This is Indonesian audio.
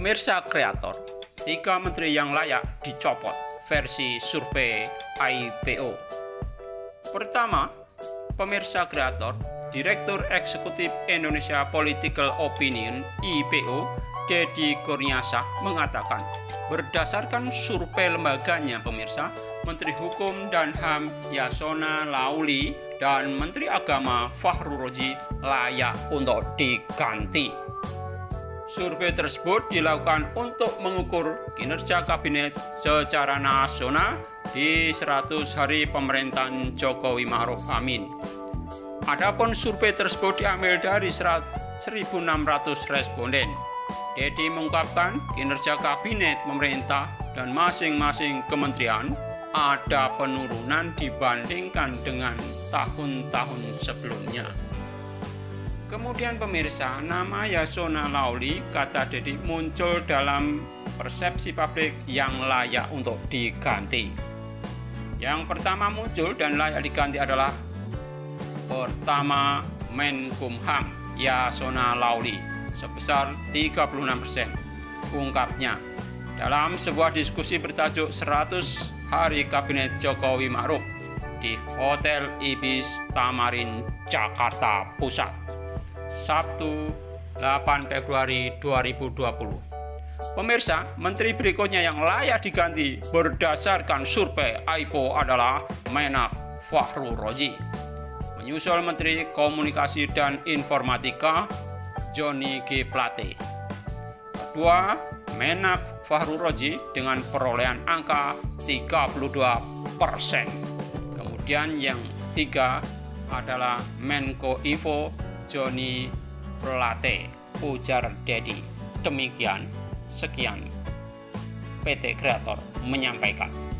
Pemirsa kreator, 3 menteri yang layak dicopot versi survei IPO. Pertama, pemirsa kreator, Direktur Eksekutif Indonesia Political Opinion (IPO) Deddy Kurniasah mengatakan, berdasarkan survei lembaganya pemirsa, Menteri Hukum dan HAM Yasona Laoly dan Menteri Agama Fahru Rozi layak untuk diganti. Survei tersebut dilakukan untuk mengukur kinerja kabinet secara nasional di 100 hari pemerintahan Jokowi Ma'ruf Amin. Adapun survei tersebut diambil dari 1.600 responden. Deddy mengungkapkan kinerja kabinet pemerintah dan masing-masing kementerian ada penurunan dibandingkan dengan tahun-tahun sebelumnya. Kemudian pemirsa, nama Yasona Laoly, kata Deddy, muncul dalam persepsi publik yang layak untuk diganti. Yang pertama muncul dan layak diganti adalah pertama Menkumham Yasona Laoly sebesar 36%. Ungkapnya, dalam sebuah diskusi bertajuk 100 hari Kabinet Jokowi Ma'ruf di Hotel Ibis Tamarin, Jakarta Pusat, Sabtu 8 Februari 2020. Pemirsa, menteri berikutnya yang layak diganti berdasarkan survei IPO adalah Menak Fahru Rozi. Menyusul Menteri Komunikasi dan Informatika Johnny G. Plate. Kedua, Menak Fahru Rozi dengan perolehan angka 32%. Kemudian yang ketiga adalah Menko Info Johnny Plate, ujar Deddy. Demikian, sekian PT Kreator menyampaikan.